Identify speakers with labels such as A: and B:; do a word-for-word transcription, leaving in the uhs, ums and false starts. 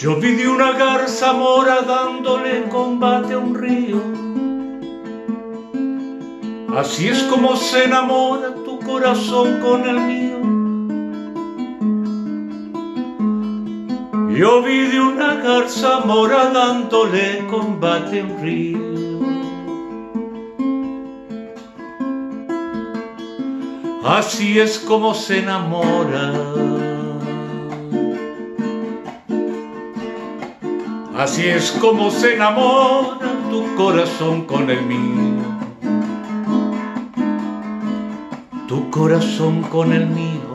A: Yo vi de una garza mora dándole combate a un río. Así es como se enamora tu corazón con el mío. Yo vi de una garza mora dándole combate a un río. Así es como se enamora. Así es como se enamora tu corazón con el mío. Tu corazón con el mío.